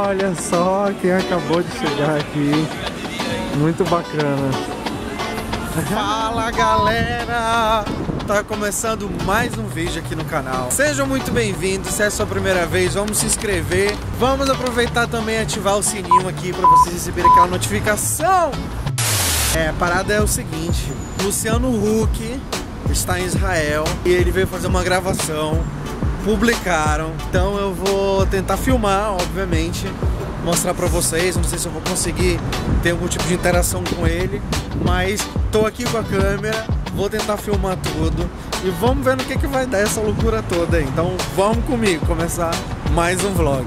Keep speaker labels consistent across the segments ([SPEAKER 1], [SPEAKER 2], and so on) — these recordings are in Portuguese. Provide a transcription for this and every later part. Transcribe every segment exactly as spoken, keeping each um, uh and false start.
[SPEAKER 1] Olha só quem acabou de chegar aqui. Muito bacana.
[SPEAKER 2] Fala galera! Tá começando mais um vídeo aqui no canal. Sejam muito bem-vindos. Se é a sua primeira vez, vamos se inscrever. Vamos aproveitar também e ativar o sininho aqui para vocês receberem aquela notificação. É, a parada é o seguinte: Luciano Huck está em Israel e ele veio fazer uma gravação. Publicaram, então eu vou tentar filmar, obviamente, mostrar pra vocês. Não sei se eu vou conseguir ter algum tipo de interação com ele, mas tô aqui com a câmera, vou tentar filmar tudo e vamos ver no que que vai dar essa loucura toda aí. Então vamos comigo começar mais um vlog.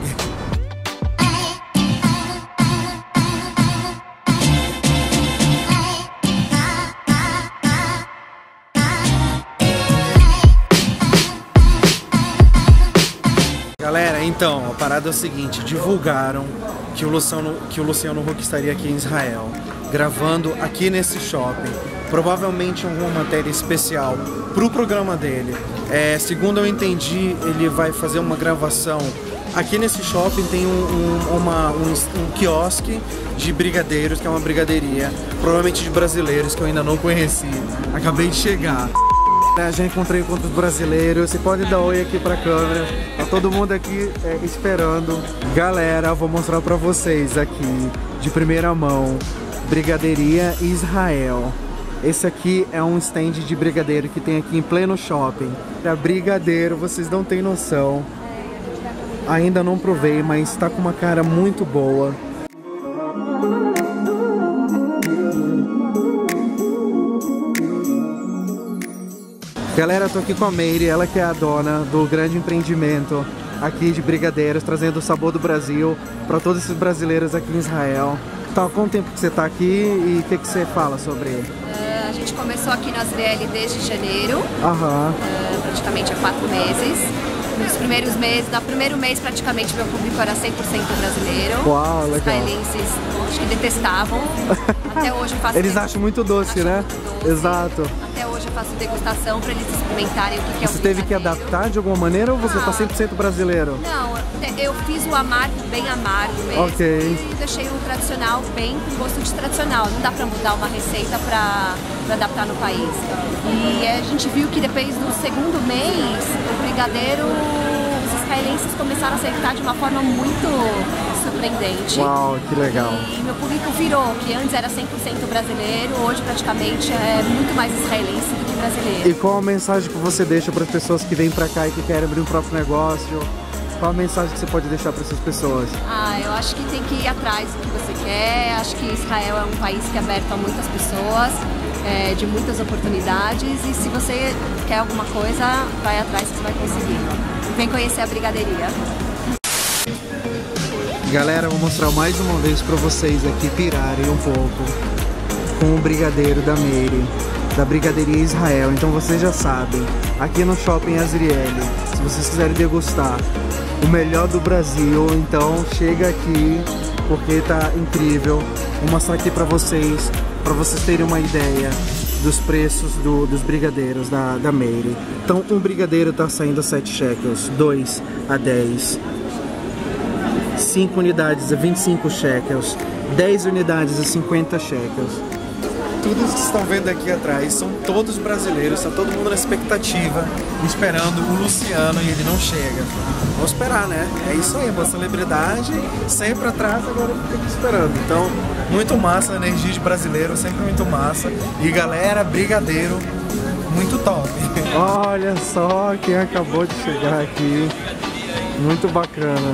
[SPEAKER 2] Galera, então, a parada é o seguinte: divulgaram que o Luciano, que o Luciano Huck estaria aqui em Israel, gravando aqui nesse shopping, provavelmente alguma matéria especial pro programa dele. É, segundo eu entendi, ele vai fazer uma gravação aqui nesse shopping. Tem um, um, uma, um, um quiosque de brigadeiros, que é uma brigadeiria, provavelmente de brasileiros, que eu ainda não conheci. Acabei de chegar. Já encontrei com outros brasileiros. Você pode dar oi aqui pra câmera. Tá todo mundo aqui é, esperando. Galera, vou mostrar pra vocês aqui de primeira mão: Brigadeiria Israel. Esse aqui é um stand de brigadeiro que tem aqui em pleno shopping. É brigadeiro, vocês não têm noção. Ainda não provei, mas tá com uma cara muito boa. Galera, eu tô aqui com a Meire, ela que é a dona do grande empreendimento aqui de brigadeiros, trazendo o sabor do Brasil para todos esses brasileiros aqui em Israel. Tá, quanto tempo que você tá aqui e o que, que você fala sobre ele?
[SPEAKER 3] Uh, a gente começou aqui na Azrieli desde janeiro,
[SPEAKER 1] Aham.
[SPEAKER 3] uh, praticamente há quatro meses. Nos primeiros meses, no primeiro mês praticamente meu público era cem por cento brasileiro.
[SPEAKER 1] Uau,
[SPEAKER 3] Os
[SPEAKER 1] legal.
[SPEAKER 3] israelenses acho que detestavam. Até hoje eu faço
[SPEAKER 1] Eles
[SPEAKER 3] degust...
[SPEAKER 1] acham muito doce,
[SPEAKER 3] acham
[SPEAKER 1] né?
[SPEAKER 3] muito doce.
[SPEAKER 1] Exato.
[SPEAKER 3] Até hoje eu faço degustação para eles experimentarem o que, que é o
[SPEAKER 1] Você teve que
[SPEAKER 3] brigadeiro.
[SPEAKER 1] adaptar de alguma maneira ou você
[SPEAKER 3] Ah.
[SPEAKER 1] tá cem por cento brasileiro?
[SPEAKER 3] Não, eu fiz o amargo bem amargo mesmo.
[SPEAKER 1] Ok.
[SPEAKER 3] E deixei o tradicional bem com gosto de tradicional. Não dá pra mudar uma receita pra, pra adaptar no país. E a gente viu que depois do segundo mês, o brigadeiro, os israelenses começaram a aceitar de uma forma muito surpreendente.
[SPEAKER 1] Uau, que legal.
[SPEAKER 3] E meu público virou, que antes era cem por cento brasileiro, hoje praticamente é muito mais israelense do que brasileiro.
[SPEAKER 1] E qual a mensagem que você deixa para as pessoas que vêm para cá e que querem abrir um próprio negócio? Qual a mensagem que você pode deixar para essas pessoas?
[SPEAKER 3] Ah, eu acho que tem que ir atrás do que você quer. Acho que Israel é um país que é aberto a muitas pessoas, é, de muitas oportunidades. E se você quer alguma coisa, vai atrás que você vai conseguir. Vem conhecer a brigadeiria.
[SPEAKER 1] Galera, eu vou mostrar mais uma vez para vocês aqui pirarem um pouco com o brigadeiro da Meire, da Brigadeiria Israel. Então vocês já sabem, aqui no Shopping Azrieli, se vocês quiserem degustar o melhor do Brasil, então chega aqui porque tá incrível. Vou mostrar aqui para vocês, para vocês terem uma ideia dos preços do, dos brigadeiros da, da Meire. Então um brigadeiro tá saindo a sete shekels, dois a dez, cinco unidades a vinte e cinco shekels, dez unidades a cinquenta shekels. Tudo que vocês estão vendo aqui atrás são todos brasileiros, está todo mundo na expectativa, esperando o Luciano e ele não chega. Vamos esperar, né? É isso aí, uma celebridade sempre atrás, agora fica aqui esperando. Então, muito massa, a energia de brasileiro, sempre muito massa. E galera, brigadeiro, muito top. Olha só quem acabou de chegar aqui, muito bacana.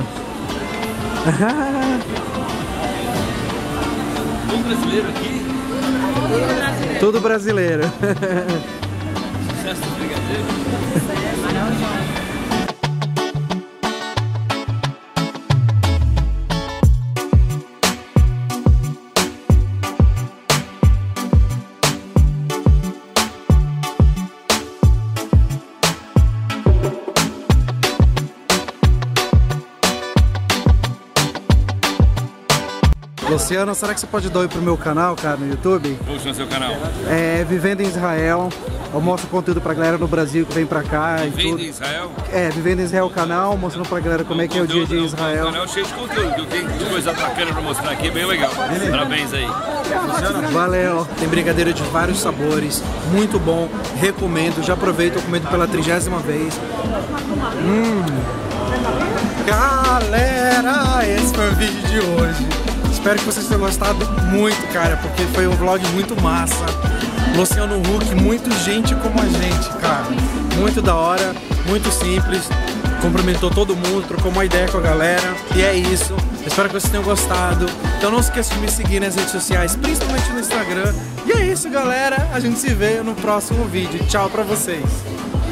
[SPEAKER 4] Tem brasileiro aqui?
[SPEAKER 1] Tudo brasileiro.
[SPEAKER 4] Sucesso do brigadeiro.
[SPEAKER 1] Luciano, será que você pode dar oi pro meu canal, cara, no YouTube?
[SPEAKER 4] Qual chama seu canal?
[SPEAKER 1] É Vivendo em Israel. Eu mostro conteúdo pra galera no Brasil que vem pra cá e
[SPEAKER 4] Vivendo
[SPEAKER 1] tudo.
[SPEAKER 4] em Israel?
[SPEAKER 1] É, Vivendo em Israel canal, mostrando pra galera como é que é o dia a dia em
[SPEAKER 4] Um
[SPEAKER 1] Israel.
[SPEAKER 4] canal cheio de conteúdo, que eu tenho coisa bacana pra mostrar aqui, bem legal. Parabéns aí.
[SPEAKER 1] Valeu.
[SPEAKER 2] Tem brigadeiro de vários sabores, muito bom, recomendo, já aproveito, eu comendo pela trigésima vez. Hum. Galera, esse foi o vídeo de hoje. Espero que vocês tenham gostado muito, cara, porque foi um vlog muito massa. Luciano Huck, muito gente como a gente, cara. Muito da hora, muito simples. Cumprimentou todo mundo, trocou uma ideia com a galera. E é isso. Espero que vocês tenham gostado. Então não se esqueça de me seguir nas redes sociais, principalmente no Instagram. E é isso, galera. A gente se vê no próximo vídeo. Tchau pra vocês.